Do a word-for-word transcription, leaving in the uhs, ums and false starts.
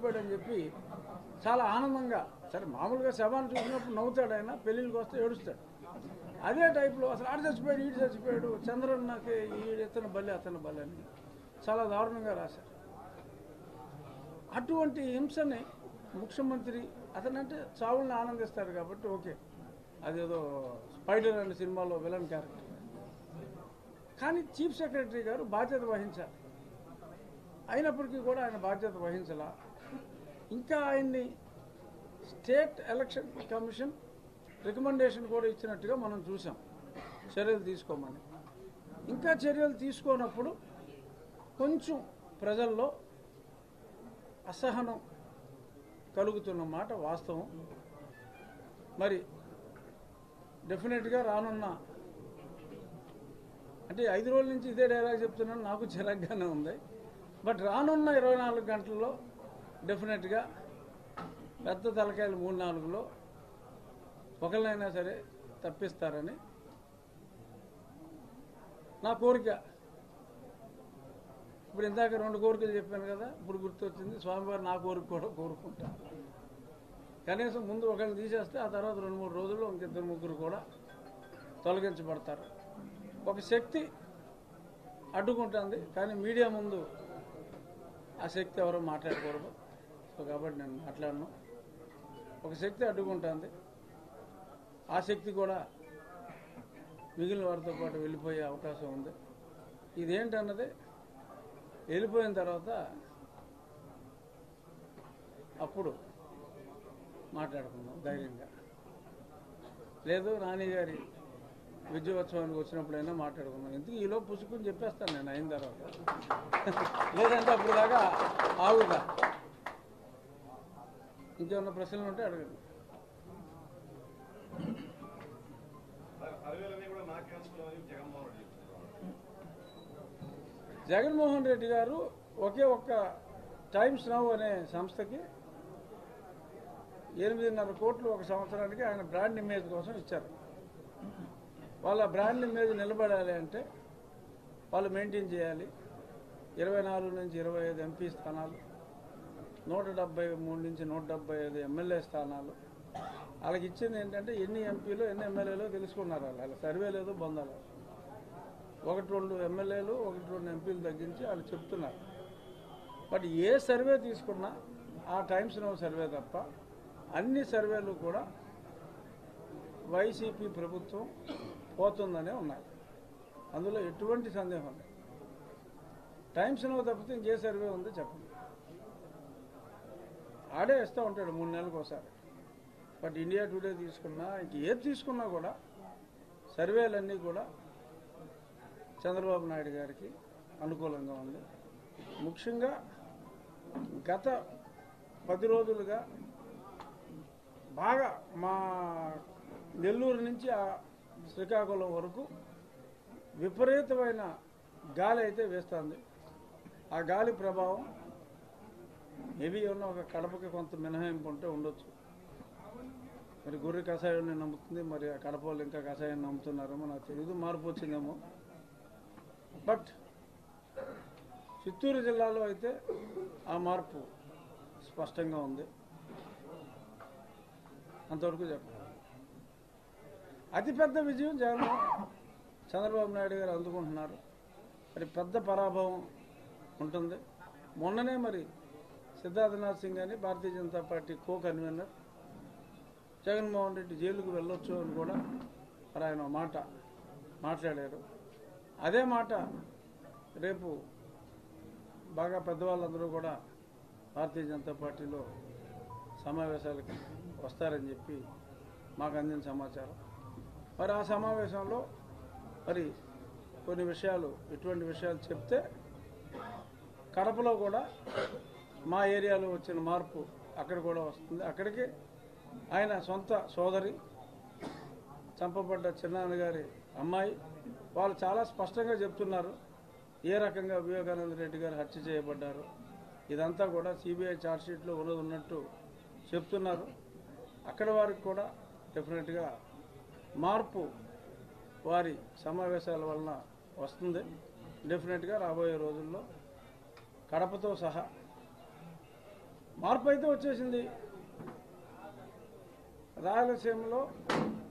చచ్చిపోయాడని చెప్పి చాలా ఆనందంగా, సరే మామూలుగా శవాన్ని చూసినప్పుడు నవ్వుతాడు ఆయన, పెళ్ళిళ్ళకి వస్తే ఏడుస్తాడు. అదే టైప్లో అసలు ఆడు చచ్చిపోయాడు, ఈడు చచ్చిపోయాడు, చంద్రన్నకి ఈ ఇతను బలి అతను బలి అని చాలా దారుణంగా రాశారు. అటువంటి హింసని ముఖ్యమంత్రి అతనంటే చావుల్ని ఆనందిస్తారు కాబట్టి ఓకే, అదేదో స్పైడర్ అనే సినిమాలో విలన్ క్యారెక్టర్. కానీ చీఫ్ సెక్రటరీ గారు బాధ్యత వహించాలి. అయినప్పటికీ కూడా ఆయన బాధ్యత వహించాలా. ఇంకా ఆయన్ని స్టేట్ ఎలక్షన్ కమిషన్ రికమెండేషన్ కూడా ఇచ్చినట్టుగా మనం చూసాం, చర్యలు తీసుకోమని. ఇంకా చర్యలు తీసుకోనప్పుడు కొంచెం ప్రజల్లో అసహనం కలుగుతున్న మాట వాస్తవం. మరి డెఫినెట్గా రానున్న, అంటే ఐదు రోజుల నుంచి ఇదే డైలాగ్ చెప్తున్నాను, నాకు చిరాగ్గానే ఉంది. బట్ రానున్న ఇరవై నాలుగు గంటల్లో డెఫినెట్గా పెద్ద తలకాయలు మూడు నాలుగులో ఒకరినైనా సరే తప్పిస్తారని నా కోరిక. ఇప్పుడు ఇందాక రెండు కోరికలు చెప్పాను కదా, ఇప్పుడు గుర్తొచ్చింది, స్వామివారు నా కోరిక కూడా కోరుకుంటా. కనీసం ముందు ఒకరిని తీసేస్తే ఆ తర్వాత రెండు మూడు రోజుల్లో ఇంకిద్దరు ముగ్గురు కూడా తొలగించబడతారు. ఒక శక్తి అడ్డుకుంటుంది, కానీ మీడియా ముందు ఆ శక్తి ఎవరో మాట్లాడకూడదు. సో కాబట్టి నేను మాట్లాడను. ఒక శక్తి అడ్డుకుంటుంది, ఆ శక్తి కూడా మిగిలిన వారితో పాటు వెళ్ళిపోయే అవకాశం ఉంది. ఇదేంటన్నది వెళ్ళిపోయిన తర్వాత అప్పుడు మాట్లాడుకుందాం ధైర్యంగా. లేదు నాని గారి విజయోత్సవానికి వచ్చినప్పుడైనా మాట్లాడుకుందాం. ఎందుకు ఈలో పుసుకుని చెప్పేస్తాను నేను అయిన తర్వాత, లేదంటే అప్పుడు దాకా ఆగుదా. ఇంకేమన్నా ప్రశ్నలు ఉంటే అడగండి. జగన్మోహన్ రెడ్డి గారు ఒకే ఒక్క టైమ్స్ నౌ అనే సంస్థకి ఎనిమిదిన్నర కోట్లు ఒక సంవత్సరానికి ఆయన బ్రాండ్ ఇమేజ్ కోసం ఇచ్చారు. వాళ్ళ బ్రాండ్ ఇమేజ్ నిలబడాలి అంటే వాళ్ళు మెయింటైన్ చేయాలి. ఇరవై నాలుగు నుంచి ఇరవై ఐదు ఎంపీ స్థానాలు, నూట డెబ్బై మూడు నుంచి నూట డెబ్బై ఐదు ఎమ్మెల్యే స్థానాలు. వాళ్ళకి ఇచ్చింది ఏంటంటే ఎన్ని ఎంపీలు ఎన్ని ఎమ్మెల్యేలు తెలుసుకున్నారు. వాళ్ళు వాళ్ళ సర్వే లేదు, బొందాలు. ఒకటి రెండు ఎమ్మెల్యేలు ఒకటి రెండు ఎంపీలు తగ్గించి వాళ్ళు చెప్తున్నారు. బట్ ఏ సర్వే తీసుకున్నా ఆ టైమ్స్ నౌ సర్వే తప్ప అన్ని సర్వేలు కూడా వైసీపీ ప్రభుత్వం పోతుందనే ఉన్నాయి. అందులో ఎటువంటి సందేహం లేదు. టైమ్స్ నౌ తప్పితే ఇంకే సర్వే ఉందో చెప్పండి. ఆడే ఇస్తూ ఉంటాడు మూడు నెలలకు ఒకసారి. బట్ ఇండియా టుడే తీసుకున్నా, ఇంక ఏది తీసుకున్నా కూడా సర్వేలన్నీ కూడా చంద్రబాబు నాయుడు గారికి అనుకూలంగా ఉంది. ముఖ్యంగా గత పది రోజులుగా బాగా మా నెల్లూరు నుంచి ఆ శ్రీకాకుళం వరకు విపరీతమైన గాలి అయితే వేస్తుంది. ఆ గాలి ప్రభావం మేబీ ఏమన్నా ఒక కడపకి కొంత మినహాయింపు ఉంటే ఉండొచ్చు. మరి గొర్రె కషాయాన్ని నమ్ముతుంది, మరి ఆ కడప వాళ్ళు ఇంకా కషాయాన్ని నమ్ముతున్నారేమో నాకు తెలియదు, మార్పు వచ్చిందేమో. బట్ చిత్తూరు జిల్లాలో అయితే ఆ మార్పు స్పష్టంగా ఉంది. అంతవరకు చెప్పాలి. అతిపెద్ద విజయం జగన్ చంద్రబాబు నాయుడు గారు అందుకుంటున్నారు. మరి పెద్ద పరాభవం ఉంటుంది. మొన్ననే మరి సిద్ధార్థనాథ్ సింగ్ అని భారతీయ జనతా పార్టీ కో కన్వీనర్ జగన్మోహన్ రెడ్డి జైలుకు వెళ్ళొచ్చు అని కూడా మరి ఆయన మాట మాట్లాడారు. అదే మాట రేపు బాగా పెద్దవాళ్ళందరూ కూడా భారతీయ జనతా పార్టీలో సమావేశాలకి వస్తారని చెప్పి మాకు అందిన సమాచారం. మరి ఆ సమావేశంలో మరి కొన్ని విషయాలు, ఇటువంటి విషయాలు చెప్తే కడపలో కూడా మా ఏరియాలో వచ్చిన మార్పు అక్కడ కూడా వస్తుంది. అక్కడికి ఆయన సొంత సోదరి, చంపబడ్డ చిన్నాన్నగారి అమ్మాయి, వాళ్ళు చాలా స్పష్టంగా చెప్తున్నారు ఏ రకంగా వివేకానంద రెడ్డి గారు హత్య చేయబడ్డారు. ఇదంతా కూడా సిబిఐ ఛార్జ్షీట్లో ఉన్నది ఉన్నట్టు చెప్తున్నారు. అక్కడ వారికి కూడా డెఫినెట్గా మార్పు వారి సమావేశాల వలన వస్తుంది. డెఫినెట్గా రాబోయే రోజుల్లో కడపతో సహా మార్పు అయితే వచ్చేసింది. రాయలసీమలో